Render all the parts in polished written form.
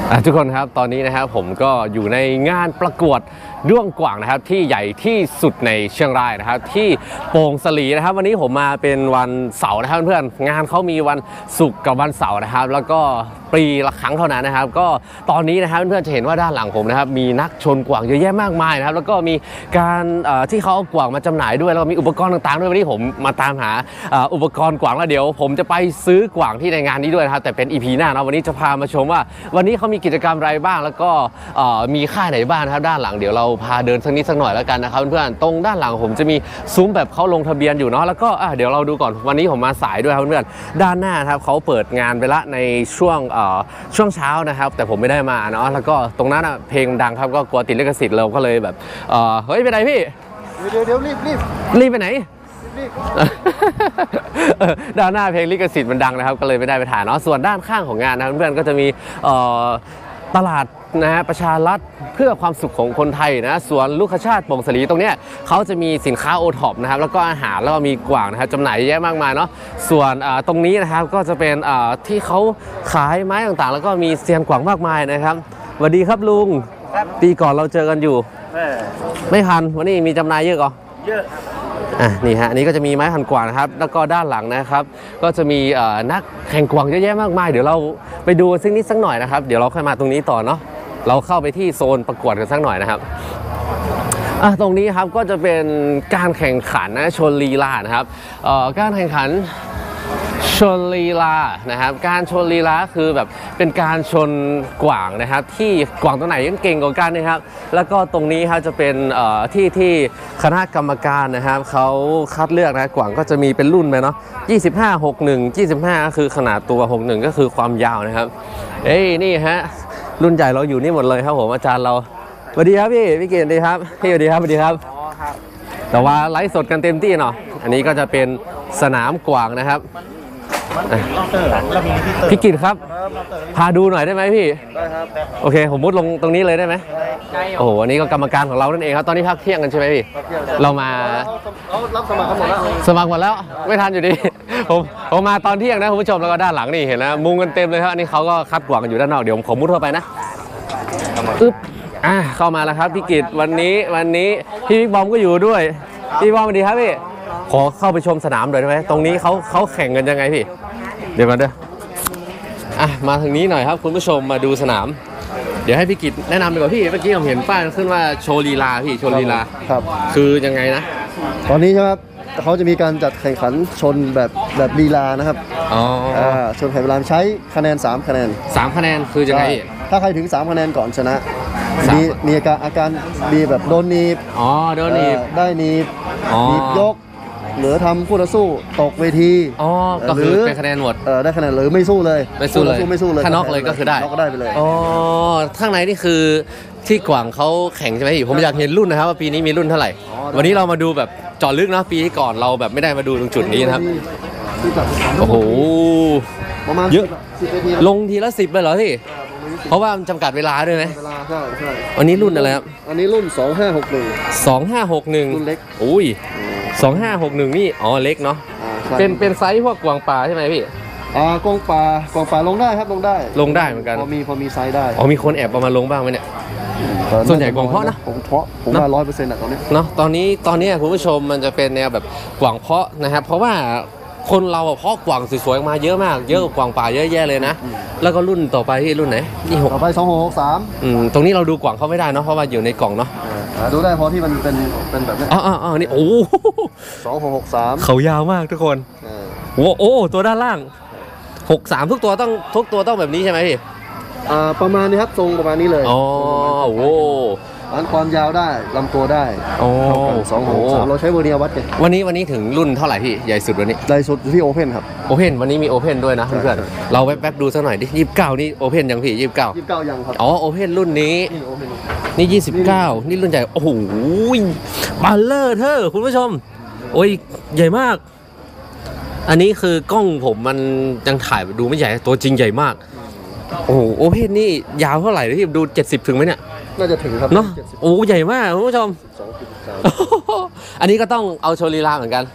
ทุกคนครับตอนนี้นะครับผมก็อยู่ในงานประกวดด้วงกว่างนะครับที่ใหญ่ที่สุดในเชียงรายนะครับที่โป่งสลีนะครับวันนี้ผมมาเป็นวันเสาร์นะครับเพื่อนงานเขามีวันศุกร์กับวันเสาร์นะครับแล้วก็ปีละครั้งเท่านั้นนะครับก็ตอนนี้นะครับเพื่อนๆจะเห็นว่าด้านหลังผมนะครับมีนักชนกว่างเยอะแยะมากมายนะครับแล้วก็มีการที่เขาเอากว่างมาจำหน่ายด้วยแล้วก็มีอุปกรณ์ต่างๆด้วยวันนี้ผมมาตามหาอุปกรณ์กว่างแล้วเดี๋ยวผมจะไปซื้อกว่างที่ในงานนี้ด้วยนะครับแต่เป็น EP หน้านะวันนี้จะพามาชมว่าวันนี้เขามีกิจกรรมอะไรบ้างแล้วก็มีค่ายไหนบ้างนะครับด้านหลังเดี๋ยวเราพาเดินสักนิดสักหน่อยแล้วกันนะครับเพื่อนๆตรงด้านหลังผมจะมีซุ้มแบบเขาลงทะเบียนอยู่เนาะแล้วก็เดี๋ยวเราดูก่อนวันนี้ผมมาสายด้วยครับเพื่อนๆด้านหน้าครับเขาเปิดงานไปละในช่วงเช้านะครับแต่ผมไม่ได้มาเนาะแล้วก็ตรงนั้นเพลงดังครับก็กลัวติดลิขสิทธิ์เราก็เลยแบบเฮ้ยไปไหนพี่เดี๋ยวรีบไปไหนด้านหน้าเพลงลิขสิทธิ์มันดังนะครับก็เลยไม่ได้ไปถ่ายเนาะส่วนด้านข้างของงานนะเพื่อนๆก็จะมีตลาดนะฮะประชารัฐเพื่อความสุขของคนไทยนะสวนลูกขชาติโป่งสลีตรงเนี้ยเขาจะมีสินค้าโอท็อปนะครับแล้วก็อาหารแล้วก็มีกว่างนะครับจำหน่ายเยอะมากมายเนาะส่วนตรงนี้นะครับก็จะเป็นที่เขาขายไม้ต่างๆแล้วก็มีเซียนกว่างมากมายนะครับสวัสดีครับลุงปีก่อนเราเจอกันอยู่ไม่ทันวันนี้มีจำหน่ายเยอะก่อเยอะนี่ฮะนี่ก็จะมีไม้พันกว่างนะครับแล้วก็ด้านหลังนะครับก็จะมีนักแข่งกว่างเยอะแยะมากมายเดี๋ยวเราไปดูสักนิดสักหน่อยนะครับเดี๋ยวเราค่อยมาตรงนี้ต่อเนาะเราเข้าไปที่โซนประกวดกันสักหน่อยนะครับตรงนี้ครับก็จะเป็นการแข่งขันนะชนลีลานะครับการแข่งขันชนลีลานะครับการชนลีลาคือแบบเป็นการชนกว่างนะครับที่กว่างตัวไหนยังเก่งกว่ากันนะครับแล้วก็ตรงนี้ครับจะเป็นที่คณะกรรมการนะครับเขาคัดเลือกนะกว่างก็จะมีเป็นรุ่นไปเนาะ25 61 25ก็คือขนาดตัว61ก็คือความยาวนะครับนี่ฮะรุ่นใหญ่เราอยู่นี่หมดเลยครับผมอาจารย์เราสวัสดีครับพี่เกียรติดีครับพี่สวัสดีครับแต่ว่าไลฟ์สดกันเต็มที่เนาะอันนี้ก็จะเป็นสนามกว่างนะครับพี่กิตครับพาดูหน่อยได้ไหมพี่ได้ครับโอเคผมมุดลงตรงนี้เลยได้ไหมโอ้โหอันนี้ก็กรรมการของเรานั่นเองครับตอนนี้พักเที่ยงกันใช่ไหมพี่เรามารับสมัครกันหมดแล้วสมัครหมดแล้วไม่ทันอยู่ดีผมมาตอนเที่ยงนะคุณผู้ชมแล้วก็ด้านหลังนี่เห็นนะมุงกันเต็มเลยครับอันนี้เขาก็คัดกว่างกันอยู่ด้านนอกเดี๋ยวผมขอมุดเข้าไปนะเข้ามาแล้วครับพี่กิตวันนี้พี่บิ๊กบอมก็อยู่ด้วยพี่บอมสวัสดีครับพี่ขอเข้าไปชมสนามหน่อยได้ไหมตรงนี้เขาแข่งกันยังไงพี่เดี๋ยวมาเด้อมาทางนี้หน่อยครับคุณผู้ชมมาดูสนามเดี๋ยวให้พี่กิตแนะนำดีกว่าพี่เมื่อกี้ผมเห็นป้ายขึ้นว่าโชว์ลีลาพี่โชว์ลีลาครับคือยังไงนะตอนนี้ใช่ไหมครับเขาจะมีการจัดแข่งขันชนแบบลีลานะครับชนแข่งเวลาใช้คะแนน3คะแนน 3คะแนนคือยังไงถ้าใครถึง3คะแนนก่อนชนะมีอาการมีแบบโดนหนีบโดนหนีบได้หนีบยกหรือทำคู่ต่อสู้ตกเวทีก็คือเป็นคะแนนหมดได้คะแนนหรือไม่สู้เลยไม่สู้เลยถ้าน็อกเลยก็คือได้น็อกก็ได้ไปเลยข้างในนี่คือที่กว่างเขาแข่งใช่ไหมผมอยากเห็นรุ่นนะครับว่าปีนี้มีรุ่นเท่าไหร่วันนี้เรามาดูแบบเจาะลึกนะปีก่อนเราแบบไม่ได้มาดูตรงจุดนี้นะครับโอ้โหเยอะลงทีละ10เลยเหรอพี่เพราะว่าจำกัดเวลาด้วยไหมใช่วันนี้รุ่นอะไรครับอันนี้รุ่น2561รุ่นเล็กอุ้ย2561นี่เล็กเนาะเป็นไซส์พวกกวางปลาใช่ไหมพี่กวางปลาลงได้ครับลงได้เหมือนกันพอมีไซส์ได้มีคนแอบเอามาลงบ้างไหมเนี่ยส่วนใหญ่กวางเพาะนะผมว่า100%ตอนนี้เนาะตอนนี้คุณผู้ชมมันจะเป็นแนวแบบกวางเพาะนะครับเพราะว่าคนเราเพาะกวางสวยๆมาเยอะมากเยอะกวางป่าเยอะแยะเลยนะแล้วก็รุ่นต่อไปที่รุ่นไหนนี่ต่อไป2663 ตรงนี้เราดูกวางเขาไม่ได้เนาะเพราะว่าอยู่ในกล่องเนาะดูได้เพราะที่มันเป็นแบบนี้นี่โอ้ 2663 เขายาวมากทุกคนโอ้ตัวด้านล่าง63ทุกตัวต้องแบบนี้ใช่ไหมพี่ประมาณนี้ครับทรงประมาณนี้เลยอันความยาวได้ลำตัวได้263เราใช้เวอร์เนียวัดกันวันนี้ถึงรุ่นเท่าไหร่พี่ใหญ่สุดวันนี้ใหญ่สุดที่โอเพ่นครับโอเพ่นวันนี้มีโอเพ่นด้วยนะเพื่อนๆเราแป๊บดูสักหน่อยดิ29นี่โอเพ่นยังพี่ 29ยังครับโอเพ่นรุ่นนี้นี่29นี่รุ่นใหญ่โอ้โหบัลเลอร์เธอคุณผู้ชมโอ้ยใหญ่มากอันนี้คือกล้องผมมันยังถ่ายดูไม่ใหญ่ตัวจริงใหญ่มากโอ้โหโอเพ่นนี่ยาวเท่าไหร่พี่ดู70ถึงไหมเนี่ยน่าจะถึงครับเนาะใหญ่มากคุณผู้ชมอันนี้ก็ต้องเอาโชว์ลีลาเหมือนกัน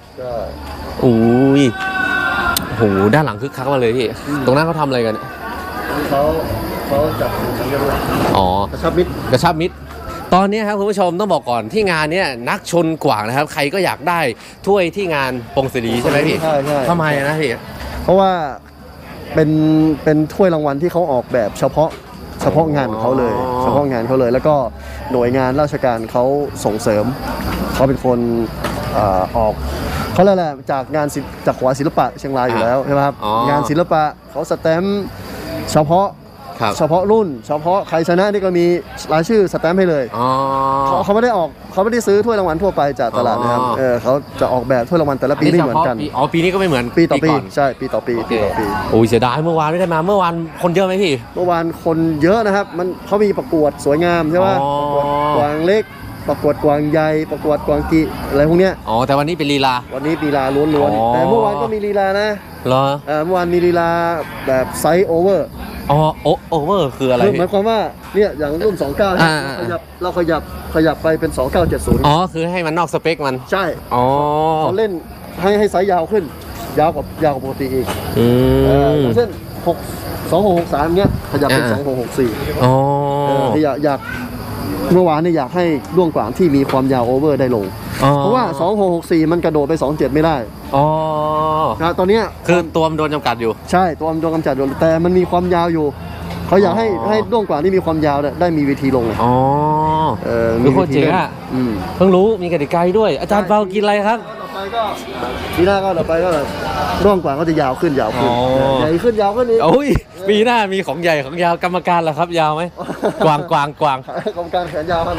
ด้านหลังคึกคักมาเลยพี่ตรงนั้นเขาทำอะไรกันเขาเขาจัดแข่งขันกันด้วยอ๋อกระชับมิตรกระชับมิตรตอนนี้ครับคุณผู้ชมต้องบอกก่อนที่งานเนี้ยนักชนกว่างนะครับใครก็อยากได้ถ้วยที่งานปงศิรีใช่ไหมพี่ใช่ทำไมนะพี่เพราะว่าเป็นถ้วยรางวัลที่เขาออกแบบเฉพาะงานของเขาเลย เฉพาะงานเขาเลย แล้วก็หน่วยงานราชการเขาส่งเสริมเขาเป็นคนออกเขาเรียกอะไรจากงานจากขวาศิลปะเชียงรายอยู่แล้วใช่ไหมครับงานศิลปะเขาสแตมป์เฉพาะรุ่นเฉพาะใครชนะนี่ก็มีรายชื่อสแตมป์ให้เลยเขาไม่ได้ซื้อถ้วยรางวัลทั่วไปจากตลาดนะครับเขาจะออกแบบถ้วยรางวัลแต่ละปีไม่เหมือนกันปีนี้ก็ไม่เหมือนปีต่อปีใช่ปีต่อปีโอ้ยเสียดายเมื่อวานไม่ได้มาเมื่อวานคนเยอะไหมพี่เมื่อวานคนเยอะนะครับมันเขามีประกวดสวยงามใช่ไหมประกวดกวางเล็กประกวดกวางใหญ่ประกวดกวางกีอะไรพวกเนี้ยแต่วันนี้เป็นลีลาวันนี้ลีลาล้วนๆแต่เมื่อวานก็มีลีลานะเหรอเมื่อวานมีลีลาแบบไซส์โอเวอร์โอเวอร์คืออะไรหมายความว่าเนี่ยอย่างรุ่น29เราขยับไปเป็น2970 คือให้มันนอกสเปคมันใช่เขาเล่นให้ไซส์ยาวขึ้นยาวกว่าปกติอีกเช่น2663เงี้ยขยับเป็น2664อยากเมื่อวานเนี่ยอยากให้ด้วงกว่างที่มีความยาวโอเวอร์ได้ลงเพราะว่า2664มันกระโดดไป27ไม่ได้ตอนนี้คือตัวมันโดนจำกัดอยู่ใช่ตัวมันโดนจำกัดอยู่แต่มันมีความยาวอยู่เขาอยากให้ด้วงกว่างที่มีความยาวได้มีวิธีลงเลยมีโคตรเจ๋งอ่ะเพิ่งรู้มีกติกาด้วยอาจารย์เปากินอะไรครับต่อไปก็ปีหน้าก็ต่อไปก็ด้วงกว่างก็จะยาวขึ้นใหญ่ขึ้นยาวขึ้นอีกปีหน้ามีของใหญ่ของยาวกรรมการเหรอครับยาวไหมกวางกรรมการแขนยาวครับ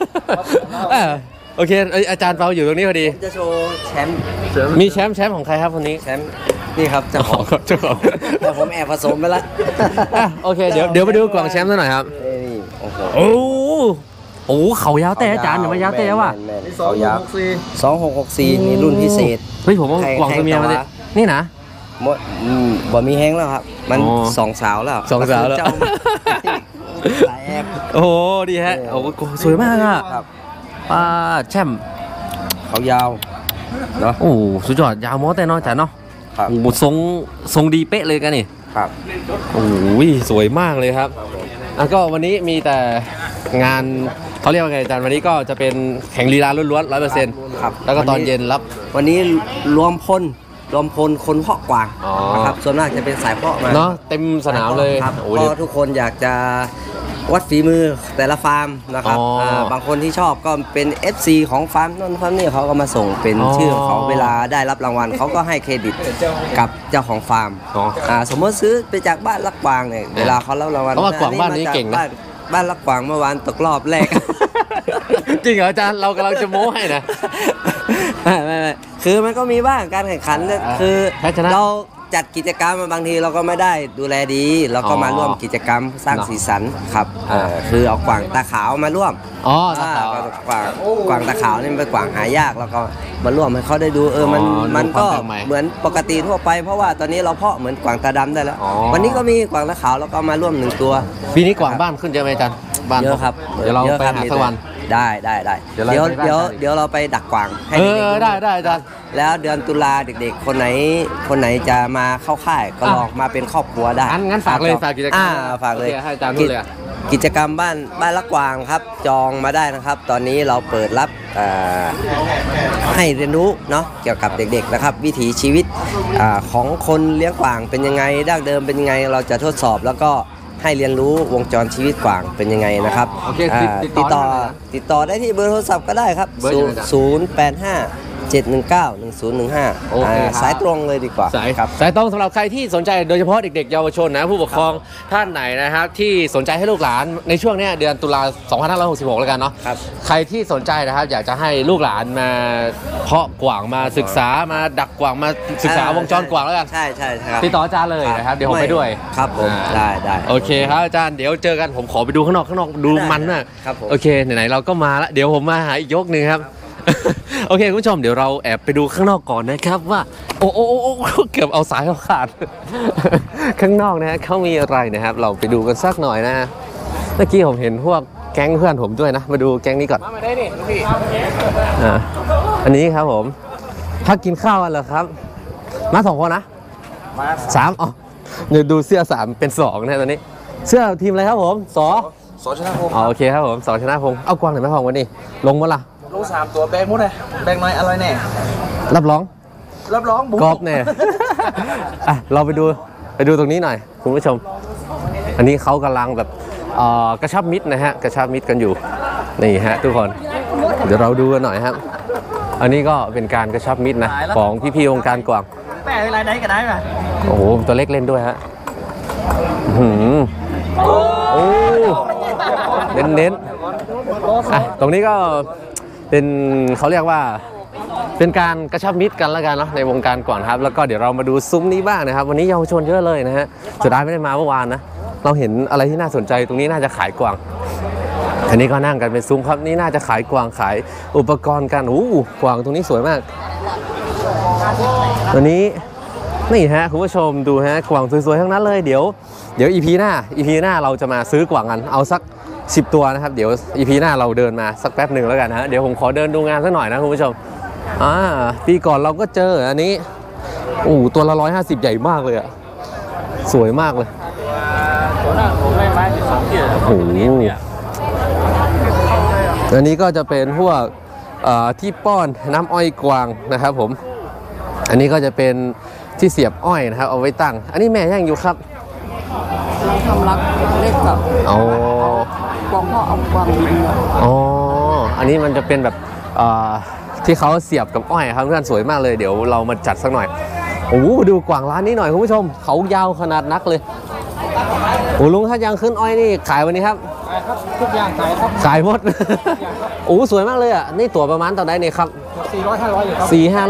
โอเคอาจารย์เปาอยู่ตรงนี้พอดีจะโชว์แชมป์มีแชมป์ของใครครับคนนี้แชมป์นี่ครับเจ้าของแต่ผมแอบผสมไปละโอเคเดี๋ยวไปดูกล่องแชมป์หน่อยครับโอ้เขายาวแต่อาจารย์อย่ามายาวแต่ว่ะ 2664มีรุ่นพิเศษเฮ้ยผมว่ากล่องตัวเมียมานี่นะบ่มีแห้งแล้วครับมัน2 สาวแล้วโอ้ดีฮะโอ้สวยมากอ่ะแชมป์เขายาวเนาะสุดยอดยาวมอแต่เนาะอาจารย์เนาะทรงดีเป๊ะเลยกันนี่ครับสวยมากเลยครับก็วันนี้มีแต่งานเขาเรียกว่าไงอาจารย์วันนี้ก็จะเป็นแข่งลีลาล้วนๆ100% ครับแล้วก็ตอนเย็นรับวันนี้รวมพลคนเพาะกวางนะครับส่วนมากจะเป็นสายเพาะมาเนาะเต็มสนามเลยครับก็ทุกคนอยากจะวัดฝีมือแต่ละฟาร์มนะครับบางคนที่ชอบก็เป็น FC ของฟาร์มนั่นฟาร์มนี่เขาก็มาส่งเป็นชื่อของเขาเวลาได้รับรางวัลเขาก็ให้เครดิตกับเจ้าของฟาร์มสมมติซื้อไปจากบ้านรักกวางเนี่ยเวลาเขารับรางวัลเพราะว่ากวางบ้านนี้เก่งนะบ้านรักกวางเมื่อวานตกรอบแรกจริงเหรออาจารย์เรากำลังจะโม้ให้นะไม่คือมันก็มีบ้างการแข่งขันคือเราจัดกิจกรรมบางทีเราก็ไม่ได้ดูแลดีเราก็มาร่วมกิจกรรมสร้างสีสันครับคือเอากวางตาขาวมาร่วมกวางตาขาวนี่เป็นกวางหายากแล้วก็มาร่วมให้เขาได้ดูมันก็เหมือนปกติทั่วไปเพราะว่าตอนนี้เราเพาะเหมือนกวางตาดำได้แล้ววันนี้ก็มีกวางตาขาวแล้วก็มาร่วม1 ตัวปีนี้กวางบ้านขึ้นเยอะไหมอาจารย์บ้านเยอะครับเดี๋ยวเราไปหาสักวันได้เดี๋ยวเราไปดักกวางให้เด็กๆได้อาจารย์แล้วเดือนตุลาเด็กๆคนไหนจะมาเข้าค่ายก็ลองมาเป็นครอบครัวได้งั้นฝากเลยฝากกิจกรรมฝากเลยให้อาจารย์ด้วยกิจกรรมบ้านละกวางครับจองมาได้นะครับตอนนี้เราเปิดรับให้เรียนรู้เนาะเกี่ยวกับเด็กๆนะครับวิถีชีวิตของคนเลี้ยงกวางเป็นยังไงดั้งเดิมเป็นยังไงเราจะทดสอบแล้วก็ให้เรียนรู้วงจรชีวิตกวางเป็นยังไงนะครับติดต่อได้ที่เบอร์โทรศัพท์ก็ได้ครับ085-719-1015สายตรงเลยดีกว่าสายตรงสำหรับใครที่สนใจโดยเฉพาะเด็กๆเยาวชนนะผู้ปกครองท่านไหนนะครับที่สนใจให้ลูกหลานในช่วงนี้เดือนตุลา2566แล้วกันเนาะใครที่สนใจนะครับอยากจะให้ลูกหลานมาเพาะกวางมาศึกษามาดักกวางมาศึกษาวงจรกวางแล้วกันใช่ครับติดต่ออาจารย์เลยนะครับเดี๋ยวผมไปด้วยครับผมได้โอเคครับอาจารย์เดี๋ยวเจอกันผมขอไปดูข้างนอกดูมันมากโอเคไหนๆเราก็มาแล้วเดี๋ยวผมมาหาอีกยกนึงครับโอเคคุณผู้ชมเดี๋ยวเราแอบไปดูข้างนอกก่อนนะครับว่าโอ้เกือบเอาสายเขาขาดข้างนอกนะฮะเขามีอะไรนะครับเราไปดูกันสักหน่อยนะเมื่อกี้ผมเห็นพวกแก๊งเพื่อนผมด้วยนะมาดูแก๊งนี้ก่อนมาได้ดิพี่อันนี้ครับผมพักกินข้าวกันเหรอครับมา2 คนนะมา3เดี๋ยวดูเสื้อ3เป็น2นะตอนนี้เสื้อทีมอะไรครับผมสอสอชนะพงศ์อ๋อโอเคครับผมสอชนะพงศ์เอากวางไหนไม่พองวันนี้ลงมาละลูก3 ตัวแบงหมดเลยแบงน้อยอร่อยแน่รับรองรับรองบุกรอบแน่ อ่ะเราไปดูตรงนี้หน่อยคุณผู้ชม อันนี้เขากำลังแบบกระชับมิตรนะฮะกระชับมิตรกันอยู่นี่ฮะทุกคนเดี๋ยวเราดูกันหน่อยครับ อันนี้ก็เป็นการกระชับมิตรนะของพี่ๆวงการกวางแต่อะไรได้ก็ได้ป่ะโอ้โหตัวเล็กเล่นด้วยฮะอื้อหือโอ้เน้นๆอ่ะตรงนี้ก็เป็นเขาเรียกว่าเป็นการกระชับมิตรกันแล้วกันเนาะในวงการก่อนครับแล้วก็เดี๋ยวเรามาดูซุ้มนี้บ้างนะครับวันนี้เยาวชนเยอะเลยนะฮะสุดท้ายไม่ได้มาเมื่อวานนะเราเห็นอะไรที่น่าสนใจตรงนี้น่าจะขายกวางอันนี้ก็นั่งกันเป็นซุ้มครับนี่น่าจะขายกวางขายอุปกรณ์กันโอ้กวางตรงนี้สวยมากตัวนี้นี่ฮะคุณผู้ชมดูฮะกวางสวยๆทั้งนั้นเลยเดี๋ยวอีพีหน้าเราจะมาซื้อกวางกันเอาสัก10 ตัวนะครับเดี๋ยวอีพีหน้าเราเดินมาสักแป๊บหนึ่งแล้วกันฮะเดี๋ยวผมขอเดินดูงานสักหน่อยนะคุณผู้ชมปีก่อนเราก็เจออันนี้ตัวละ150ใหญ่มากเลยอะสวยมากเลยโอ้โหอันนี้ก็จะเป็นพวกที่ป้อนน้ำอ้อยกวางนะครับผมอันนี้ก็จะเป็นที่เสียบอ้อยนะครับเอาไว้ตั้งอันนี้แม่ย่างอยู่ครับเราทำรักเล็กกับอ๋อกวางพ่อเอากวางบินเนี่ยอ๋ออันนี้มันจะเป็นแบบที่เขาเสียบกับอ้อยครับเพื่อนสวยมากเลยเดี๋ยวเรามาจัดสักหน่อยโอ้โหดูกวางร้านนี้หน่อยคุณผู้ชมเขายาวขนาดนักเลยโอ้ลุงถ้ายังขึ้นอ้อยนี่ขายวันนี้ครับครับทุกอย่างขายครับขายหมด โอ้สวยมากเลยอ่ะนี่ตั๋วประมาณต่อได้เนี่ยครับ 400-500อยู่ครับ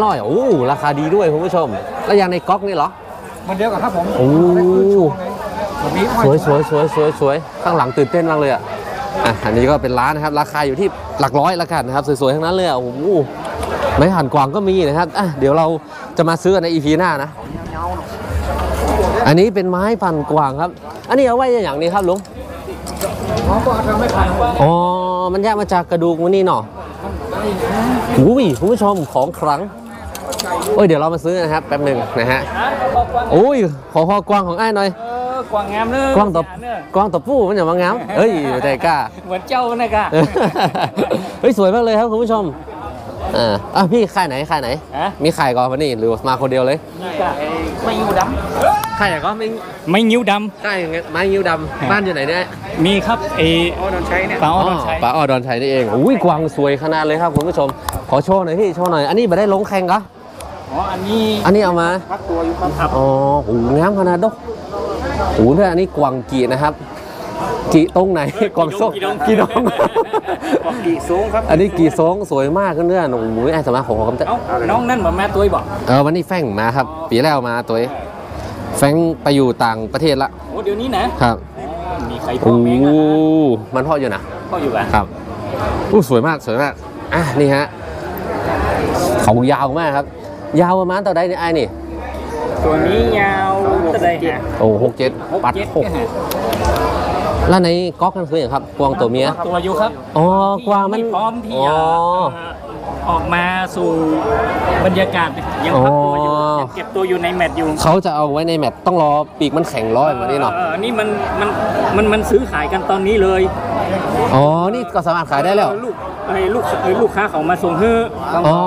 400-500โอ้ราคาดีด้วยคุณผู้ชมแล้วอย่างในก๊อกนี่เหรอมันเดียวกับครับผมโอ้แบบนี้สวยข้างหลังตื่นเต้นมากเลยอ่ะอันนี้ก็เป็นร้านนะครับราคาอยู่ที่หลักร้อยละกันนะครับสวยๆทั้งนั้นเลยอ่ะโอ้โหไม้หั่นกวางก็มีนะครับเดี๋ยวเราจะมาซื้อกันใน EP หน้านะอันนี้เป็นไม้ปั่นกวางครับอันนี้เอาไว้อย่างนี้ครับลุงอ๋อก็ทำไม่ผ่านว่าอ๋อมันแยกมาจากกระดูกมันนี่เนาะอุ้ยคุณผู้ชมของครั้งโอ้ยเดี๋ยวเรามาซื้อนะครับแป๊บหนึ่งนะฮะโอ้ยขอพอกวางของไอ้หน่อยกวางงามเนอะกวางตบปูมันอย่ามางามเฮ้ยใจกล้าเหมือนเจ้านะกะเฮ้ยสวยมากเลยครับคุณผู้ชมพี่ขายไหนมีขายก่อนวันนี้หรือมาคนเดียวเลยนี่กะไม่ยิ้วดขายไหนก็ไม่ไม่นิ้วดขายไม้ยิ้วดำบ้านอยู่ไหนเนี่ยำมีครับำเออ๋อโดนใช้เนี่ยปลาอ้อดอนชัยป๋าออดอนชัยนี่เองอุ้ยกวางสวยขนาดเลยครับคุณผู้ชมขอโชว์หน่อยพี่โชว์หน่อยอันนี้ไม่ได้ลงแข่งกะอ๋ออันนี้อันนี้เอามาพักตัวอยู่ครับอ๋อโหงามขนาดดอกโหด้วยอันนี้กวางกีนะครับกีตรงไหนกวางส้มกีดองกี่สูงครับอันนี้กีซงสวยมากเพื่อนๆโอ้โหไอ้สมาของผมจะเอ้าน้องนั่นบอกแม่ตัวบอกวันนี้แฟงมาครับปีแล้วมาตัวเองแฟงไปอยู่ต่างประเทศละโอ้เดี๋ยวนี้นะครับ มีใครพ่อโอ้เมงมันพ่ออยู่นะพ่ออยู่กันครับสวยมากนี่ฮะเขายาวมากครับ ยาวประมาณต่อได้นี่ไอ้นี่ตัวนี้ยาวเท่าไหร่ฮะโอ้6-7ปัด6แล้วในก๊อกกันคืออย่างครับกวางตัวเมียตัวอยู่ครับอ๋อกวางมันพร้อมที่อ๋อออกมาสู่บรรยากาศยังพักตัวอยู่อ๋อยังเก็บตัวอยู่ในแมตช์อยู่เขาจะเอาไว้ในแมตช์ต้องรอปีกมันแข็งร้อยแบบนี้เนาะนี่มันซื้อขายกันตอนนี้เลยอ๋อนี่ก็สามารถขายได้แล้วลูกค้าเขามาส่งให้ต้องอ๋อ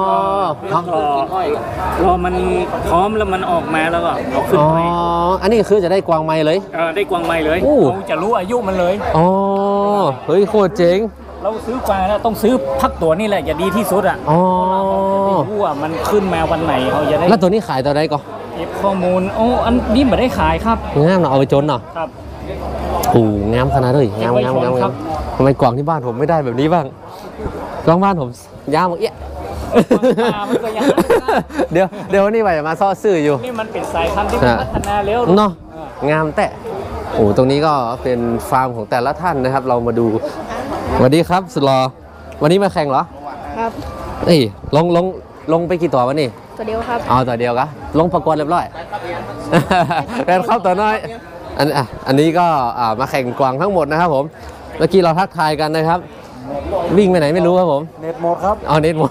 รอมันพร้อมแล้วมันออกมาแล้วก็เอาขึ้นอ๋อไปอันนี้คือจะได้กวางไม้เลยได้กวางใหม่เลยอู้เราจะรู้อายุมันเลยอ๋อเฮ้ยโคตรเจ๋งเราซื้อกวางแล้วต้องซื้อพักตัวนี่แหละอย่าดีที่สุดอ่ะอ๋อรู้ว่ามันขึ้นมาวันไหนเขาจะได้แล้วตัวนี้ขายตัวไหนก่อนเก็บข้อมูลโอ้อันนี้ไม่ได้ขายครับงามเนาะเอาไปจนเนาะครับโอ้งามขนาดเลยงามเก็บไว้ชมครับทำไมกวางที่บ้านผมไม่ได้แบบนี้บ้างกวางบ้านผมยาวหมดเอี้ยปลามันก็ยังเดี๋ยววันนี้ว่าจะมาซ่อซื้ออยู่นี่มันเป็นสายพันธุ์ที่มันพัฒนาเร็วเนาะงามแต่โอ้ตรงนี้ก็เป็นฟาร์มของแต่ละท่านนะครับ เรามาดูสวัสดีครับสุดหล่อวันนี้มาแข่งเหรอครับเอ้ยลงไปกี่ตัววันนี้ตัวเดียวครับเอาตัวเดียวกะลงประกวดเรียบร้อยแฟนครับตัวน้อยอันนี้ก็มาแข่งกวางทั้งหมดนะครับผมเมื่อกี้เราทักทายกันนะครับ วิ่งไปไหนไม่รู้ครับผมเน็ตหมดครับเอาเน็ตหมด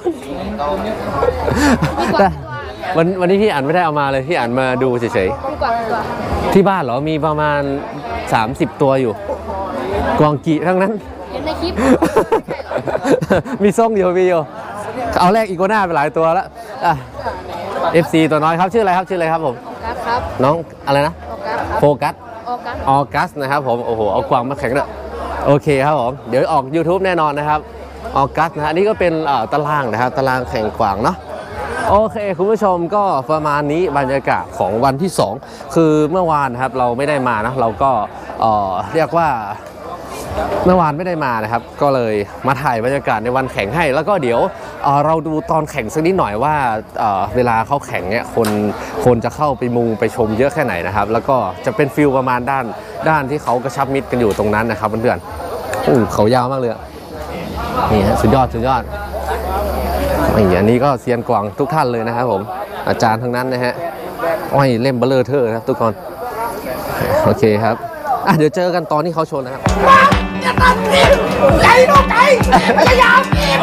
แต่วันนี้พี่อ่านไม่ได้เอามาเลยพี่อ่านมาดูเฉยดีกว่าๆที่บ้านเหรอมีประมาณ 30 ตัวอยู่ กวางกีทั้งนั้นเห็นในคลิปมีส่งอยู่มีอยู่เอาแรกอีโกน่าไปหลายตัวแล้วอ่ะ FC ตัวน้อยครับชื่ออะไรครับชื่ออะไรครับผมออกัสครับน้องอะไรนะออกัสครับโฟกัสออกัสออกัสนะครับผมโอ้โหเอากวางมาแข่งด้วยโอเคครับผมเดี๋ยวออก YouTube แน่นอนนะครับออกัสนะฮะนี่ก็เป็นตารางนะครับตารางแข่งกวางเนาะโอเคคุณผู้ชมก็ประมาณนี้บรรยากาศของวันที่ 2 คือเมื่อวานนะครับเราไม่ได้มานะเราก็เรียกว่าเมื่อวานไม่ได้มานะครับก็เลยมาถ่ายบรรยากาศในวันแข่งให้แล้วก็เดี๋ยวเราดูตอนแข่งสักนิดหน่อยว่าเวลาเขาแข่งเนี่ยคนจะเข้าไปมุงไปชมเยอะแค่ไหนนะครับแล้วก็จะเป็นฟิลประมาณด้านที่เขากระชับมิตรกันอยู่ตรงนั้นนะครับเพื่อนๆเขายาวมากเลยนี่ฮะสุดยอดอันนี้ก็เซียนกวางทุกท่านเลยนะครับผมอาจารย์ทั้งนั้นนะฮะอ้อยเล่มเบลเลอร์เทอร์ครับทุกคนโอเคครับเดี๋ยวเจอกันตอนที่เขาชนนะครับอย่าตัดสินใจลูกใจพยายาม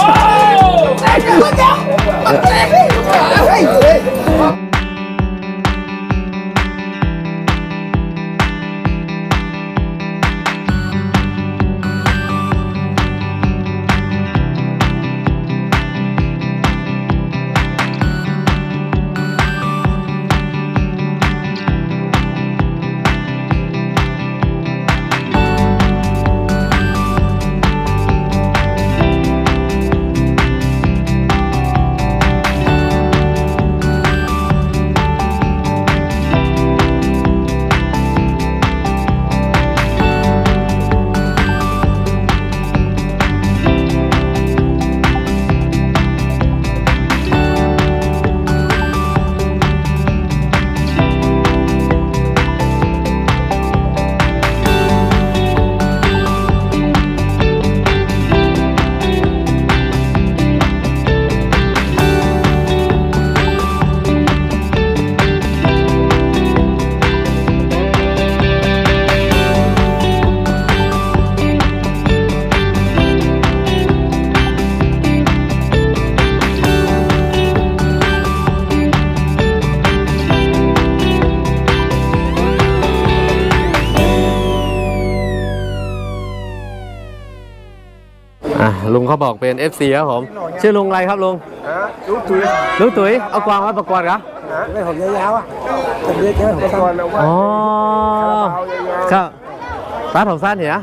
ลุงเขาบอกเป็น FC ครับผมชื่อลุงอะไรครับลุงลุงตุ๋ยเอากวางมาประกวดครับไม่ผมยาวๆอ่ะผมเยอะๆผมสั้นอ๋อครับร้านผมสั้นเหรอ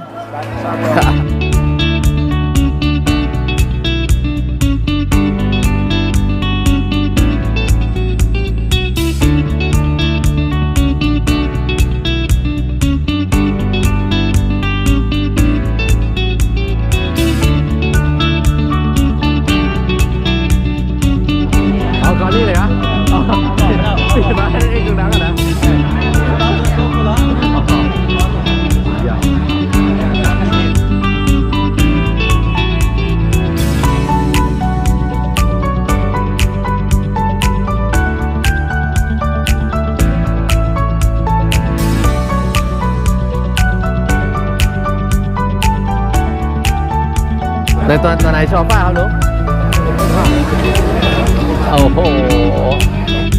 นี่เลยครับสีมาให้เองดูนังกันนะในตัวไหนชอบป้าครับลุงโอ้โห